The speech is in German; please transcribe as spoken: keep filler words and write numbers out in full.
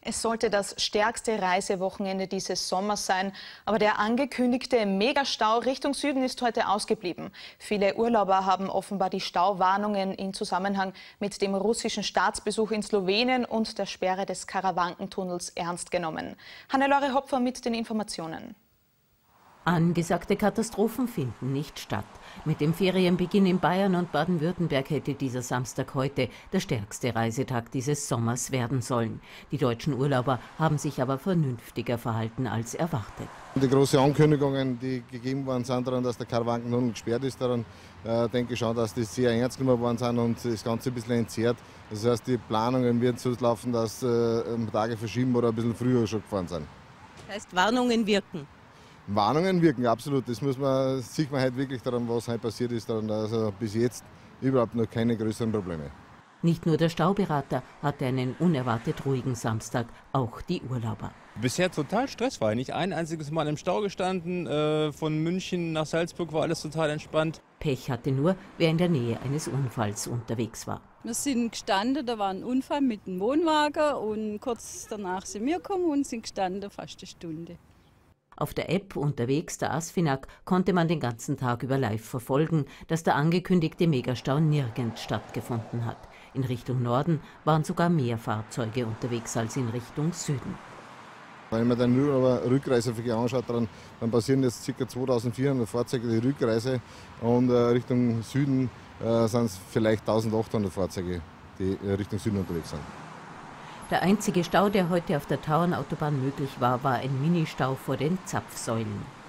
Es sollte das stärkste Reisewochenende dieses Sommers sein, aber der angekündigte Megastau Richtung Süden ist heute ausgeblieben. Viele Urlauber haben offenbar die Stauwarnungen in Zusammenhang mit dem russischen Staatsbesuch in Slowenien und der Sperre des Karawankentunnels ernst genommen. Hannelore Hopfer mit den Informationen. Angesagte Katastrophen finden nicht statt. Mit dem Ferienbeginn in Bayern und Baden-Württemberg hätte dieser Samstag heute der stärkste Reisetag dieses Sommers werden sollen. Die deutschen Urlauber haben sich aber vernünftiger verhalten als erwartet. Die großen Ankündigungen, die gegeben worden sind, daran, dass der Karawankentunnel gesperrt ist, daran äh, denke ich schon, dass die sehr ernst genommen worden sind und das Ganze ein bisschen entzerrt. Das heißt, die Planungen werden so laufen, dass äh, Tage verschieben oder ein bisschen früher schon gefahren sind. Das heißt, Warnungen wirken? Warnungen wirken, absolut. Das muss man, sieht man halt wirklich daran, was heute passiert ist, daran, also bis jetzt überhaupt noch keine größeren Probleme. Nicht nur der Stauberater hatte einen unerwartet ruhigen Samstag, auch die Urlauber. Bisher total stressfrei, nicht ein einziges Mal im Stau gestanden. Äh, von München nach Salzburg war alles total entspannt. Pech hatte nur, wer in der Nähe eines Unfalls unterwegs war. Wir sind gestanden, da war ein Unfall mit dem Wohnwagen und kurz danach sind wir gekommen und sind gestanden fast eine Stunde. Auf der App unterwegs der ASFINAG konnte man den ganzen Tag über live verfolgen, dass der angekündigte Megastau nirgends stattgefunden hat. In Richtung Norden waren sogar mehr Fahrzeuge unterwegs als in Richtung Süden. Wenn man den Rückreiseverkehr anschaut, dann, dann passieren jetzt ca. zweitausendvierhundert Fahrzeuge die Rückreise und äh, Richtung Süden äh, sind es vielleicht eintausendachthundert Fahrzeuge, die äh, Richtung Süden unterwegs sind. Der einzige Stau, der heute auf der Tauernautobahn möglich war, war ein Ministau vor den Zapfsäulen.